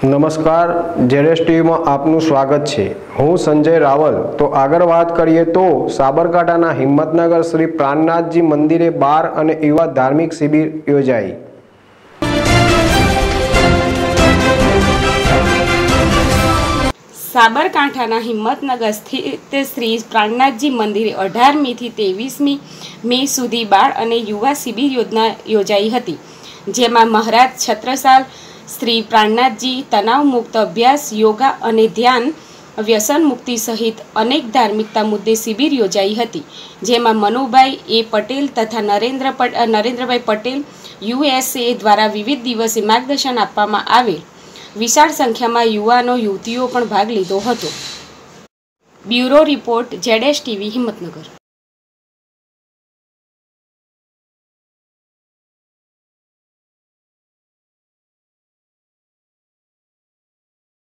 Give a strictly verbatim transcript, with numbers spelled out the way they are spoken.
નમસ્કાર, જેડેશ ટીવીમાં આપનું સ્વાગત છે। હું સંજય રાવલ। તો આગળ વાત કરીએ તો સાબરકાંઠાના હિંમતનગર શ્રી પ્રાણનાથજી મંદિરે બાર અને યુવા ધાર્મિક શિબિર યોજાઈ। સાબરકાંઠાના હિંમતનગર સ્થિત શ્રી પ્રાણનાથજી મંદિરે અઢારમી થી ત્રેવીસમી મે સુધી બાળ અને યુવા શિબિર યોજના યોજાઈ હતી, જેમાં મહારાજ છત્રસાલ શ્રી પ્રાણનાથજી તણાવ મુક્ત અભ્યાસ, યોગા અને ધ્યાન, વ્યસન મુક્તિ સહિત અનેક ધાર્મિકતા મુદ્દે શિબિર યોજાઈ હતી, જેમાં મનુભાઈ એ પટેલ તથા નરેન્દ્ર નરેન્દ્રભાઈ પટેલ યુએસએ દ્વારા વિવિધ દિવસે માર્ગદર્શન આપવામાં આવેલ। વિશાળ સંખ્યામાં યુવાનો યુવતીઓ પણ ભાગ લીધો હતો। બ્યુરો રિપોર્ટ, જેડેશ ટીવી, હિંમતનગર।